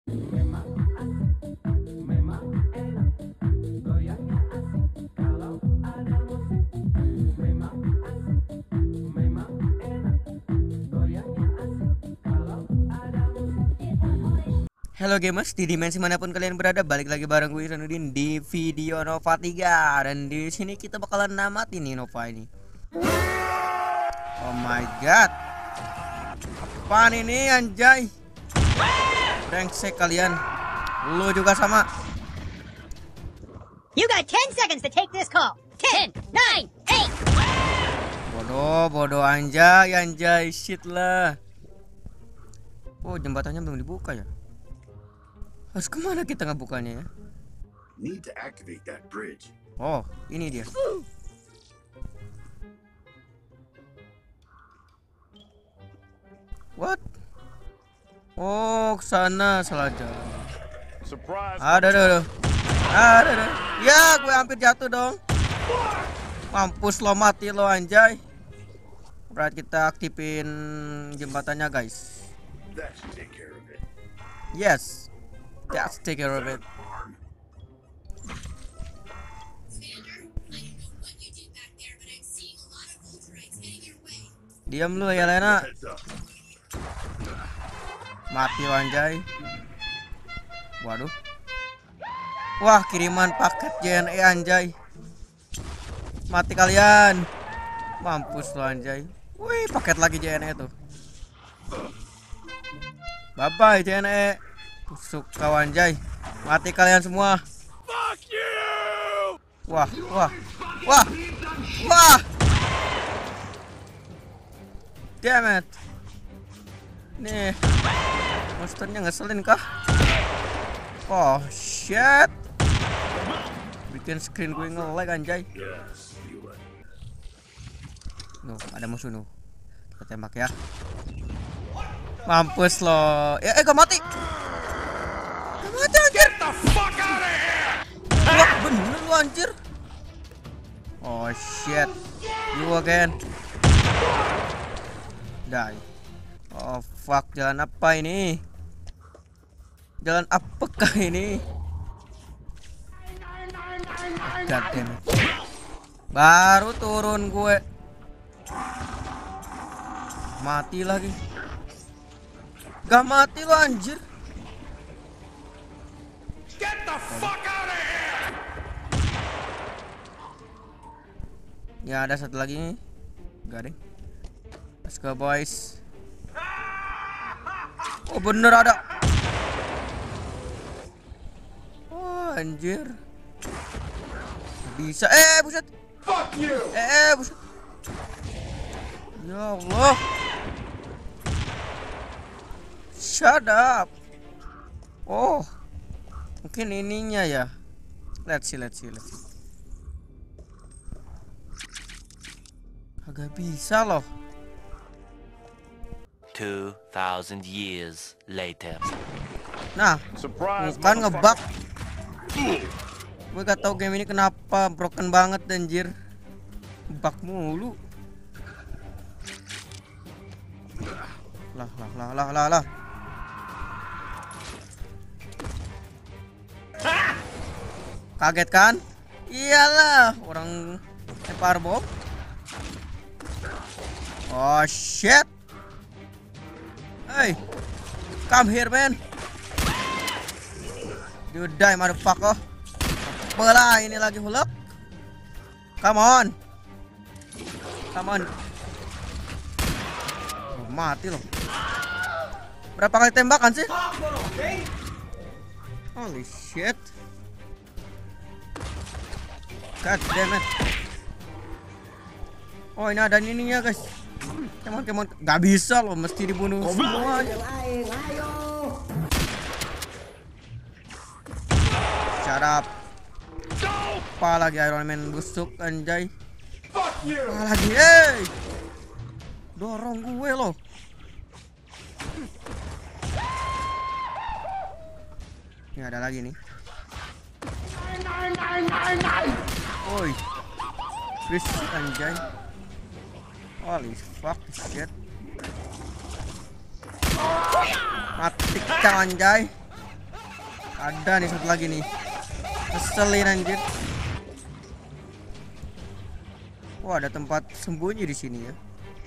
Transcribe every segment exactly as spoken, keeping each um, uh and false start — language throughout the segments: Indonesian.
Memang asik, memang enak, goyangnya asik kalau ada musik. Memang asik, memang enak, goyangnya asik kalau ada musik. Halo gamers, di dimensi manapun kalian berada, balik lagi bareng gue Irsanuddin di video Nova tiga. Dan di sini kita bakalan namatin nih Nova ini. Oh my god, apaan ini anjay? Brengsek kalian. Lu juga sama. You got ten seconds to take this call. ten, nine, eight. Bodoh, bodoh anjay, anjay, shit lah. Oh, jembatannya belum dibuka ya? Harus kemana kita ngebukanya ya? Need to activate that bridge. Oh, ini dia. What? Oh, ke sana salah jalan. Surprise. Ada, ada, ada. Ada, ada. Ya, gue hampir jatuh dong. Mampus lo, mati lo anjay. Berarti kita aktifin jembatannya, guys. That should take care of it. Yes. Let's take care of it. Diam lu ya Lena. Heads up. Mati lo anjay. Waduh. Wah, kiriman paket J N E anjay. Mati kalian. Mampus lo anjay. Wih, paket lagi J N E tuh. Bye bye J N E. Tusuk kau anjay. Mati kalian semua. Fuck you! Wah, wah. Wah. Wah. Damn it. Nih. Monsternya ngeselin kah? Oh shit. Bikin screen gue nge-lag anjay. Yes, you would. Nuh, ada musuh nuh. Kita tembak ya. Mampus lo. Ya, eh gak mati. Gak mati anjir. The fuck out of here! Wah, bener lu anjir. Oh shit. You again. Die. Oh fuck, jalan apa ini? Jalan apakah ini? God damn it. Baru turun gue. Mati lagi. Gak mati lo anjir. Get the fuck out of here! Ya ada satu lagi nih. Gak deh. Let's go boys. Oh bener ada. Oh anjir. Bisa. Eh buset. Fuck you! Eh buset. Ya Allah. Shut up. Oh. Mungkin ininya ya. Let's see, let's see, let's see. Agak bisa loh. Two thousand years later. Nah, Surprise, kan ngebug. motherfucker. Gue gak tau game ini kenapa broken banget anjir. Bug mulu. Lah lah lah lah lah lah. Kaget kan? Iyalah, orang lempar bom. Oh shit. Hey, come here man. You die motherfucker. Belah ini lagi huluk. Come on. Come on. Oh, mati loh. Berapa kali tembakan sih? Holy shit. God damn it. Oh ini ada ininya guys. Kemon kemon. Gak bisa loh, mesti dibunuh semua. Shut up. Apa lagi Iron Man busuk anjay. Fuck you! Apa lagi eh. Dorong gue loh. Ini ada lagi nih. Oi. Chris anjay. Holy fuck shit. Mati kacang anjay. Ada nih satu lagi nih. Keselin anjir. Wah, ada tempat sembunyi di sini ya.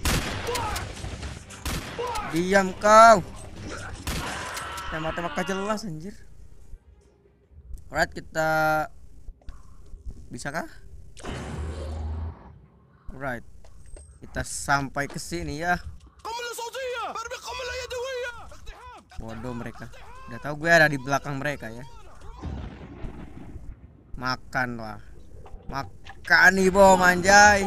Diam kau. Tembak-tembak gak jelas anjir. Alright, kita bisa kah? Alright. Kita sampai ke sini ya. Bodoh mereka. Udah tahu gue ada di belakang mereka ya. Makan lah. Makan nih bom anjay.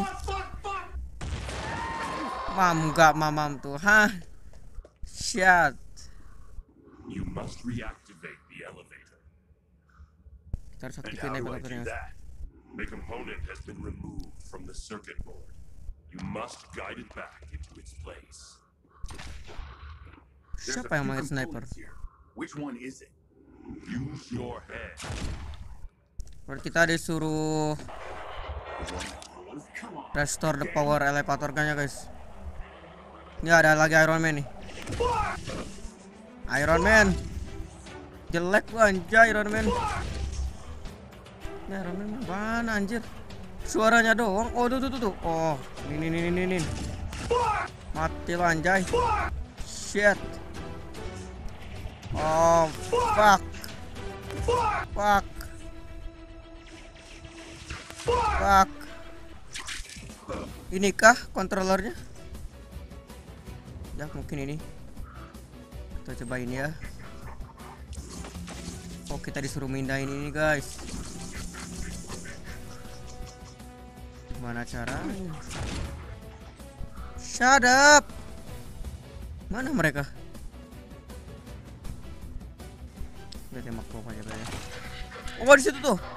Mam gak mamam tuh, hah? Shit. You must reactivate the elevator. Kita harus And aktifin how do I do elevatornya. that? The component has been removed from the circuit board. You must guide it back into its place. There's Siapa a yang few main sniper? components here. Which one is it? Use your head. Berarti kita disuruh restore the power elevatornya guys. Ini ada lagi Iron Man nih. Iron Man. Jelek gua anjay Iron Man. Ini Iron Man mana anjir? Suaranya doang. Oh tuh tuh tuh tuh. Oh, ini ini ini ini. Mati lo anjay. Shit. Oh, fuck. Fuck. Fuck. Inikah kontrolernya? Ya mungkin ini. Kita cobain ya. Oh, kita disuruh mindahin ini guys. Gimana caranya? Shut up. Mana mereka? Udah tembak bom aja ya. Oh, di situ tuh.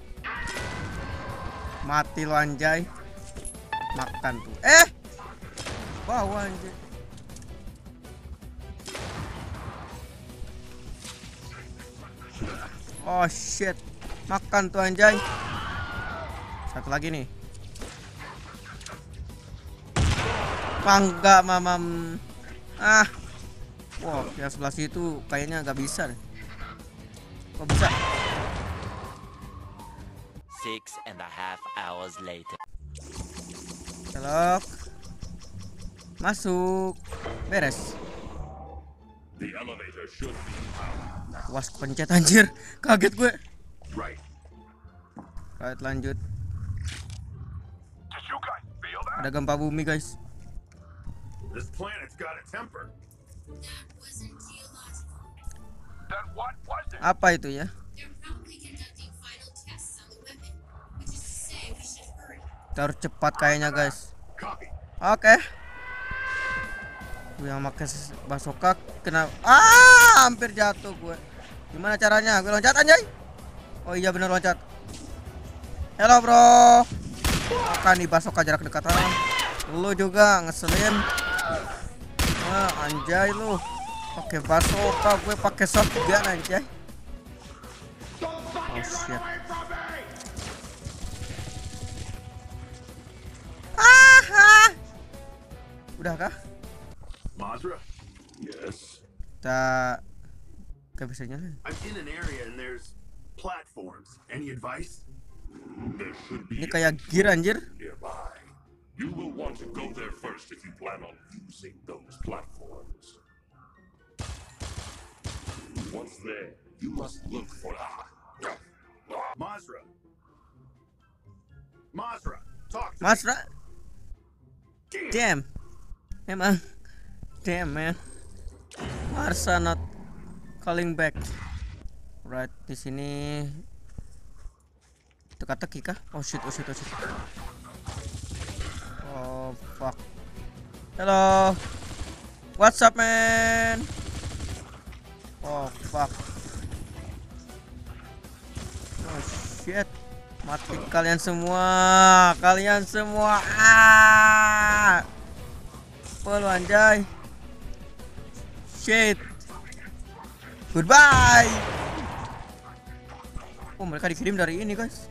Mati lo anjay. Makan tuh. Eh. Bawa anjay. Oh shit. Makan tuh anjay. Satu lagi nih. Pangga mamam. Ah. Wow, yang sebelah situ kayaknya nggak bisa deh. Kok bisa? Six and a half hours later. Celok. Masuk. Beres. The elevator should be powered. Was pencet anjir. Kaget gue. Right. Right, lanjut. Did you guys feel that? Ada gempa bumi guys. This planet's got a temper. Then what was it? Apa itu ya? Kita harus cepat kayaknya guys. Copy. Oke. Gue yang pakai basoka kena. Ah, hampir jatuh gue. Gimana caranya? Gue loncat anjay. Oh iya bener loncat. Halo bro. Makan nih basoka jarak dekat. Lu juga ngeselin. Nah, anjay lu. Pakai basoka, gue pakai shotgun anjay. Oh shit. Ah, udah kah? Mazra? Yes. Kita gak bisa nyalain. I'm in an area and there's platforms. Any advice? There should be Ini kayak gear anjir. nearby. You will want to go there first if you plan on using those platforms. Once there, you must look for Mazra. Mazra, talk to Masra. me. Damn. Emang. Damn man. Marsa not calling back. Right, di sini teka-teki kah? Oh shit, oh shit, oh shit. Oh fuck. Hello. What's up man? Oh fuck. Oh shit. Mati kalian semua. Kalian semua. Ah. Pelu anjay. Shit. Goodbye. Oh, mereka dikirim dari ini, guys.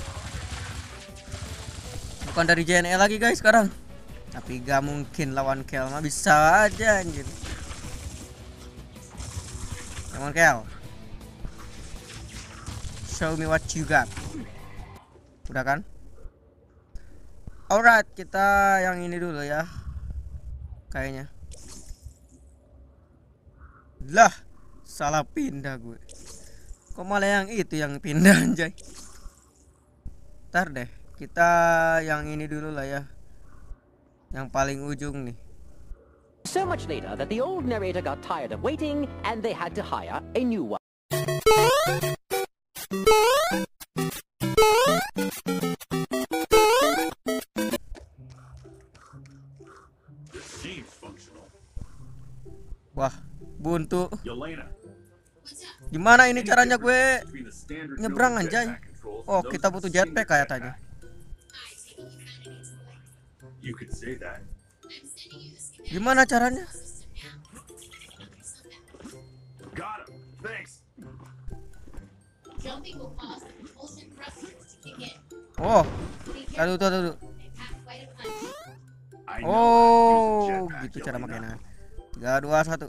Bukan dari J N E lagi, guys, sekarang. Tapi gak mungkin lawan Kel, mah bisa aja anjir. Lawan Kel. Show me what you got. Udah kan? Alright, kita yang ini dulu ya. Kayaknya. Lah, salah pindah gue. Kok malah yang itu yang pindah anjay. Ntar deh, kita yang ini dulu lah ya. Yang paling ujung nih. So much later that the old narrator got tired of waiting and they had to hire a new one. Wah, buntu. Yelena, Gimana ini caranya gue nyebrang anjay? Oh, kita butuh jetpack kayaknya. you could say that. Gimana caranya? Got him. Thanks. Jumping will cause the propulsion thrusters to kick in. Oh, Be aduh, careful aduh, aduh. and pack quite a punch. I know Oh, how to use a jetpack, gitu cara Yelena. makainya. Tiga, dua, satu.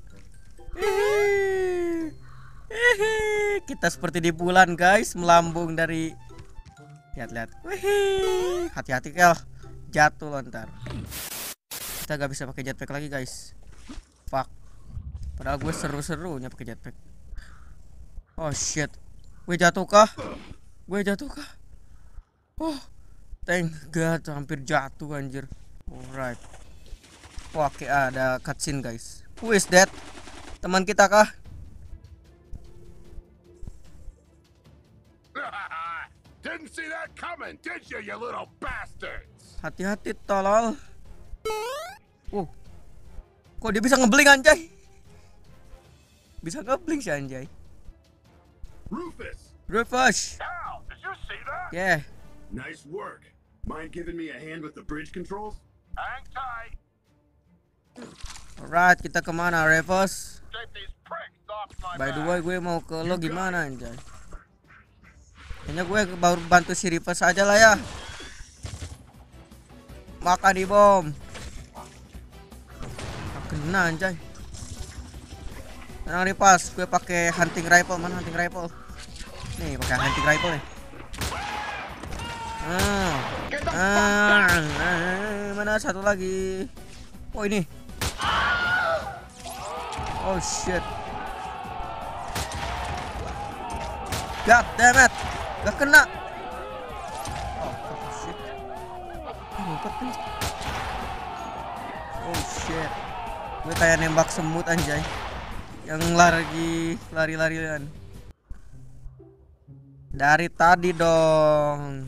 Hihi. Hihi. Kita seperti di bulan guys, melambung dari. Lihat-lihat. Wih, hati-hati Kel, jatuh lontar. Kita gak bisa pakai jetpack lagi guys. Fuck. Padahal gue seru-serunya pakai jetpack. Oh shit. Gue jatuh kah? Gue jatuh kah? Oh, thank god, hampir jatuh anjir. Alright. Wah, oke, ada cutscene guys. Who is that? Teman kita kah? Didn't see that coming, did you, you little bastards? Hati-hati tolol. Uh. Kok dia bisa ngebling anjay? Bisa ngebling sih anjay. Rufus! Rufus. Al, did you see that? Yeah. Nice work. Mind giving me a hand with the bridge controls? Hang tight. Alright, kita kemana Rufus? Take these pricks off my By the back. way, gue mau ke lo gimana anjay? Kayaknya gue baru bantu si Rufus aja lah ya. Makan di bom. Kena anjay. Tenang Rufus, gue pakai hunting rifle. Mana hunting rifle? Nih, pakai hunting rifle nih. Ah. Ah, ah, mana satu lagi? Oh ini. Oh shit. God damn it. Gak kena. Oh, oh shit. Ngumpet nih. Oh shit. Gue kayak nembak semut anjay. Yang lari lari-larian. Dari tadi dong.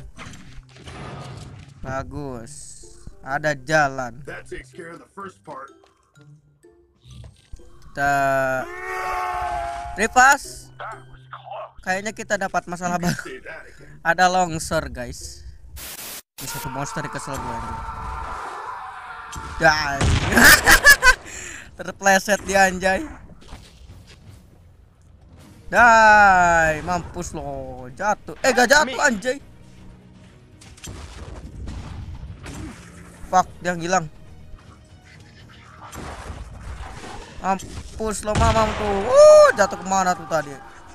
Bagus. Ada jalan. That takes care of the first part. Kita Rufus. That was close. Kayaknya kita dapat masalah baru. Say that again. Ada longsor guys. Ini satu monster kesel gue anjing. Die. Terpleset dia anjay. Die. Mampus lo. Jatuh. Eh gak jatuh anjay. Fuck, dia hilang. Mampus lo mamam tuh. Uh, jatuh kemana tuh tadi?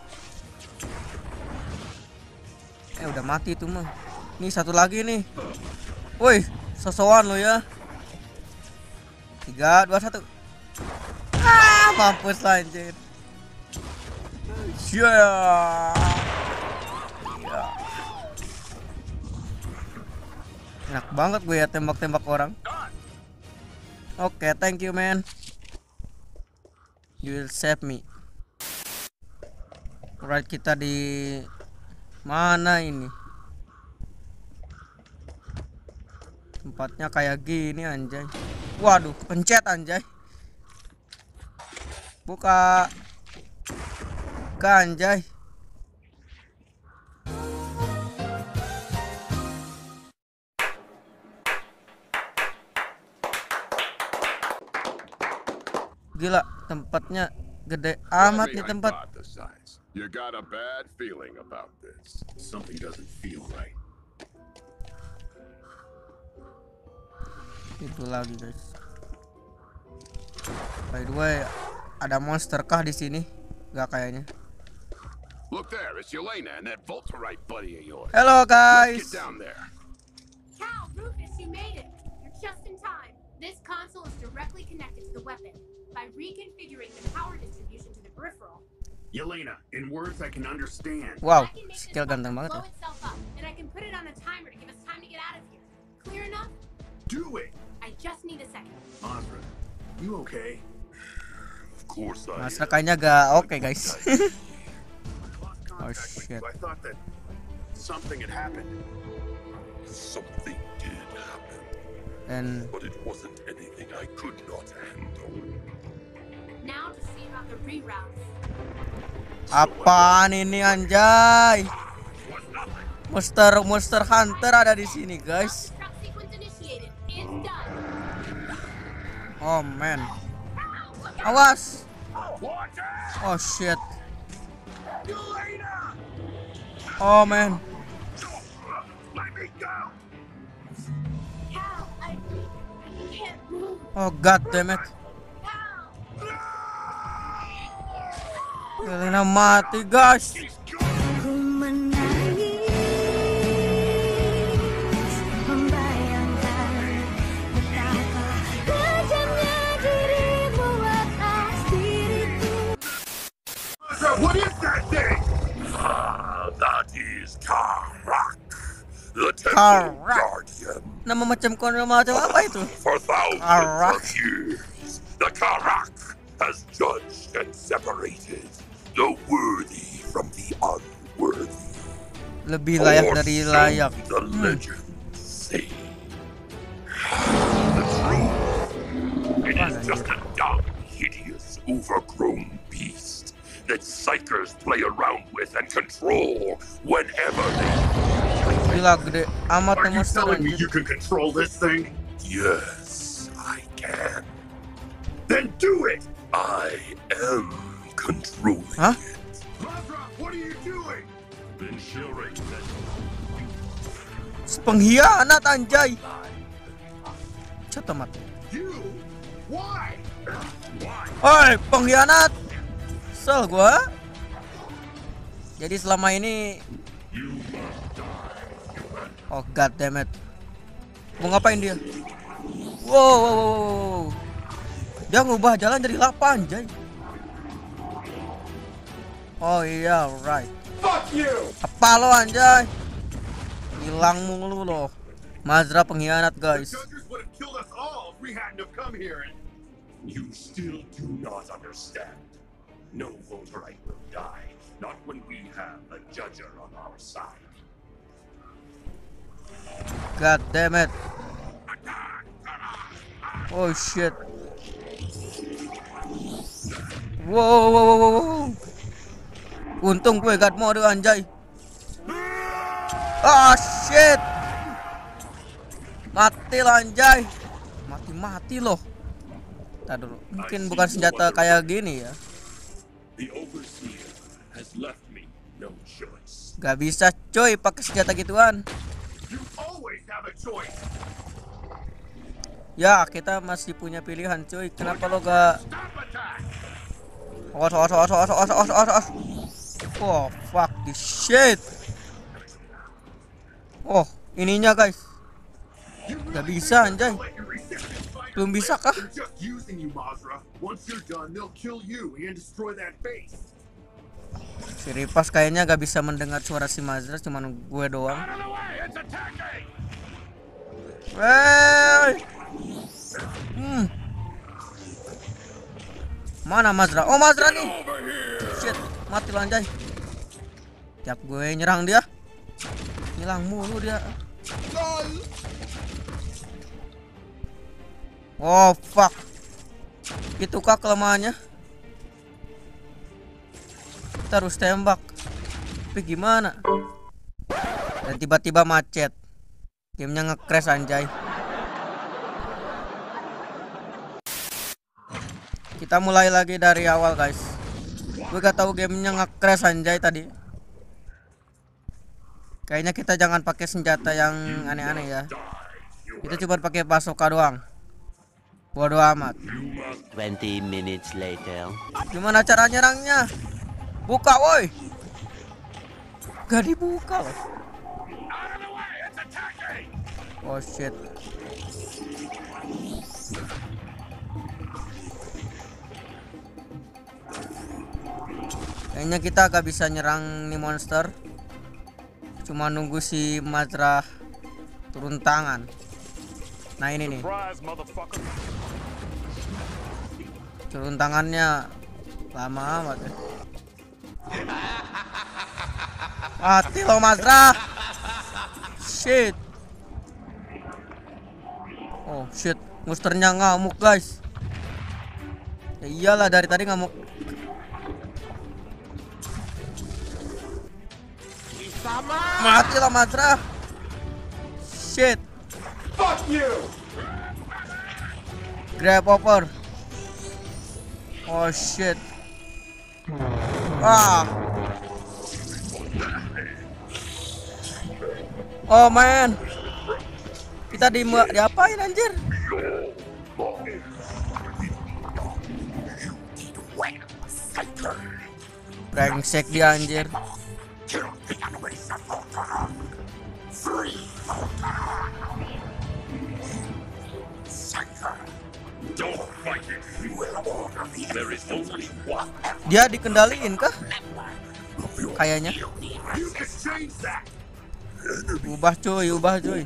Eh udah mati tuh mah. Nih satu lagi nih. Woi, sosokan lo ya. Tiga, dua, satu. Ah, mampus lah anjir. Yeah. Yeah. Enak banget gue ya tembak-tembak orang. Oke, okay, thank you man. You will save me. Alright, kita di mana ini? Tempatnya kayak gini anjay. Waduh, pencet anjay. Buka. Buka anjay. Gila, tempatnya gede amat nih tempat. You got a bad feeling about this. Something doesn't feel right. Itu lagi guys. By the way, ada monster kah di sini? Gak kayaknya. Look there, it's Yelena and that Volterite buddy of yours. Halo Get guys. down there. Cal, Rufus, you made it. You're just in time. This console is directly connected to the weapon. By reconfiguring the power distribution to the peripheral, Yelena, in words I can understand. Wow, I can make this skill weapon ganteng banget blow ya. itself up, and I can put it on a timer to give us time to get out of here. Clear enough? Do it! I just need a second. Mazra, you okay? Of course I Mas am. kayaknya gak oke guys. Oh shit. I thought that something had happened. Something did happen, Dan but it wasn't anything I could not handle. Now to see about the reroutes. apaan ini anjay? Monster Monster Hunter ada di sini guys. Truck sequence initiated. It's done. Oh man. Awas. Oh shit. Oh man. Let me go! Cal, I, I can't move. Oh god damn it. Cal. Yelena mati guys. Ku menangis, membayangkan betapa kejamnya dirimu atas diriku. What is that thing? Ah, that is Karak, the Temple Karak. Guardian. Nama macam kono macam apa itu? For thousands Karak. of years, the Karak has judged and separated the worthy from the unworthy. Lebih layak Or dari so layak. the Hmm. legends say. The truth, it is just a dumb, hideous, overgrown beast that psychers play around with and control whenever they. Gila gede amat Are you monster telling me anjir. you can control this thing? Yes, I can. Then do it! I am controlling Huh? it. Mazra, what are you doing? Then Shilray said Pengkhianat anjay. Cet mati. You? Why? Oi, pengkhianat. Sel gua. Jadi selama ini oh god damn it. Mau ngapain dia? Wow, wow, wow, wow. Dia ngubah jalan jadi lapa anjay. Oh iya, right. Fuck you! Apa lo anjay? Hilang mulu lo. Mazra pengkhianat guys. Judges would have killed us all if we hadn't have come here. And... You still do not understand. No Volterite will die, not when we have a Judger on our side. God damn it. Oh shit. Wow, wow, wow, wow. Untung gue god mode anjay. Ah shit. Mati lo anjay. Mati-mati loh. Tadi dulu. Mungkin bukan senjata kayak gini ya. The Overseer has left me no choice. Gak bisa coy pakai senjata gituan. You always have a choice. Ya kita masih punya pilihan cuy. Kenapa lo gak? Stop attack! Os os os os os os os os. Oh fuck this shit. Oh ininya guys. Gak bisa anjay. Belum bisa kah? They're just using you, Mazra. Once you're done, they'll kill you and destroy that base. Si Ripas kayaknya gak bisa mendengar suara si Mazra, cuman gue doang. Out of the way! It's attacking! Wey. Hmm. Mana Mazra? Oh Mazra nih. Shit, mati lo anjay. Tiap gue nyerang dia, hilang mulu dia. Oh fuck. Itu kah kelemahannya? Kita harus tembak. Tapi gimana? Dan tiba-tiba macet. Gamenya nge-crash anjay. Kita mulai lagi dari awal guys. Gue gak tahu gamenya nge-crash anjay tadi. Kayaknya kita jangan pakai senjata yang aneh-aneh ya. Kita cuma pakai bazooka doang. Bodoh amat. Twenty minutes later. Gimana cara nyerangnya? Buka woi. Gak dibuka loh. Oh shit. Kayaknya kita gak bisa nyerang nih monster. Cuma nunggu si Mazrah turun tangan. Nah ini nih. Turun tangannya lama amat ya. Mati lo Mazrah. Shit. Oh shit, monsternya ngamuk guys. Ya iyalah dari tadi ngamuk. Mati lah Mazrah. Shit. Fuck you. Grab over. Oh shit. Ah. Oh man. Kita di diapain anjir? Brengsek dia anjir. Dia dikendaliin kah? Kayaknya. Ubah cuy, ubah cuy.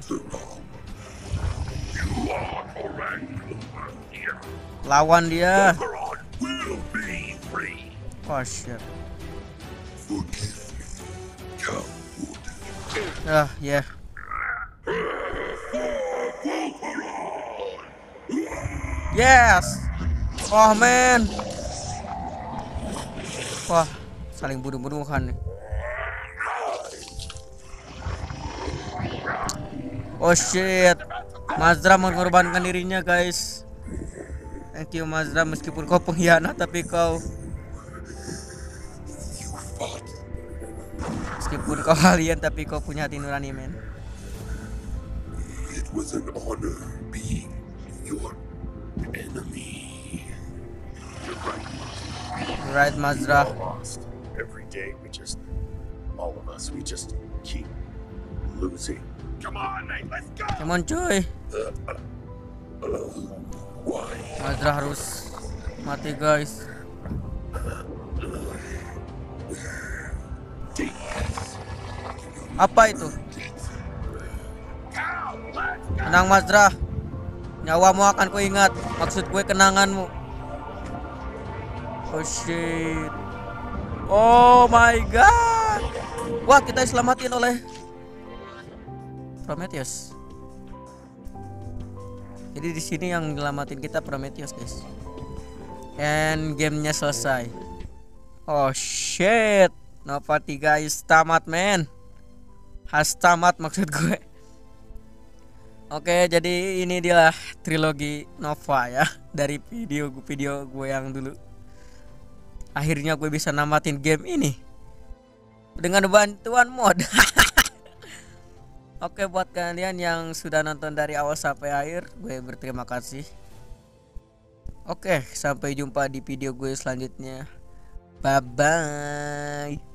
Lawan dia. Oh shit. Ah, ya. Yeah. Yes. Oh man. Wah, saling bunuh-bunuhan nih. Oh shit. Mazrah mengorbankan dirinya guys. Thank you Mazrah, meskipun kau pengkhianat tapi kau Meskipun kau alien tapi kau punya hati nurani men. It was an honor being your enemy. You're right. You're right Mazrah. Every day we just, all of us, we just keep losing. Come on, mate, let's go. Come on cuy. Why? Mazrah harus mati guys. Apa itu? Tenang Mazrah. Nyawamu akan kuingat. Maksud gue kenanganmu. Oh shit. Oh my god. Wah, kita diselamatin oleh Prometheus. Jadi di sini yang nyelamatin kita Prometheus guys. And gamenya selesai. Oh shit. Nova tiga is tamat men. Has tamat maksud gue. Oke, jadi ini dia trilogi Nova ya. Dari video video gue yang dulu. Akhirnya gue bisa namatin game ini dengan bantuan mod. Oke, buat kalian yang sudah nonton dari awal sampai akhir, gue berterima kasih. Oke, sampai jumpa di video gue selanjutnya. Bye bye.